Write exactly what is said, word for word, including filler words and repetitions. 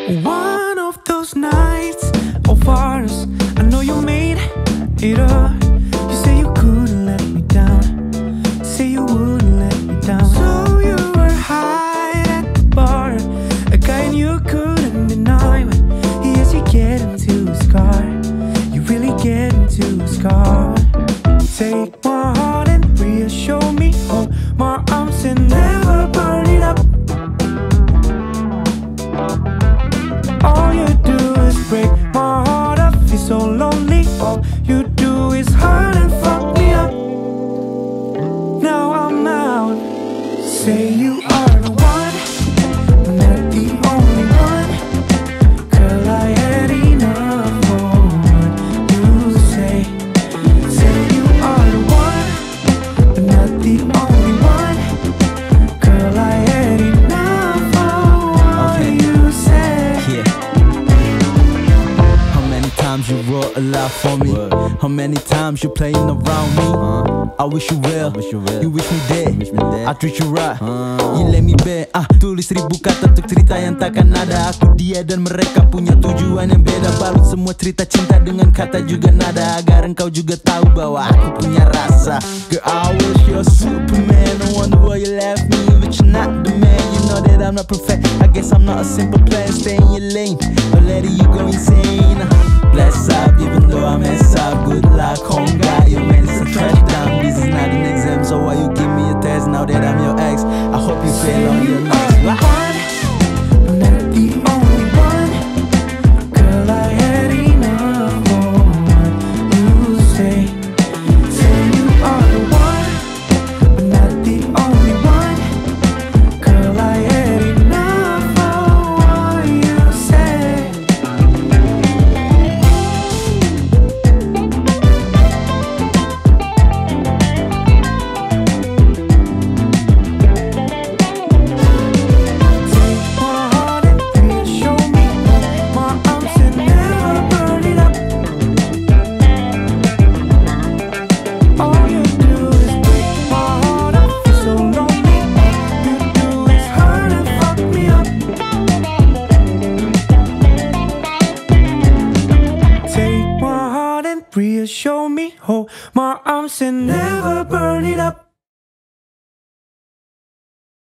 One of those nights of ours, I know you made it up. You say you couldn't let me down, say you wouldn't let me down. So you were high at the bar, a guy you couldn't deny. But yes, you get into his car, you really get into his car. Take my heart and reassure me, hold my arms and never burn it up. All you do is break my heart, I feel so lonely. All you do is hurt and fuck me up. Now I'm out. Say you are the one, but not the only one. Girl, I had enough for what you say. Say you are the one, but not the only one. Girl, I had enough for what okay. you say. Yeah. How many times you wrote a lot for me? Word. How many times you playing around me? Uh, I wish you well, wish you, well. You wish me dead, wish me dead. I treat you right, uh. You let me bet. Ah, tulis ribu kata untuk cerita yang takkan ada. Aku dia dan mereka punya tujuan yang beda. Balut semua cerita cinta dengan kata juga nada, agar engkau juga tahu bahwa aku punya rasa. Girl, I wish you're Superman. I wonder why you left me, but you're not the man. You know that I'm not perfect, I guess I'm not a simple plan. Stay in your lane, or letting you go insane. Bless up, even though I mess up. Good luck, home guy, your man is a trash down. This is not an exam, so why you give me a test now that I'm your ex? I hope you fail on your next. I'm not the only one. Girl, I had enough for what you say. Say you are the one, but not the only one. Girl, I had enough for what you say. Reassure me, hold my arms and never burn it up.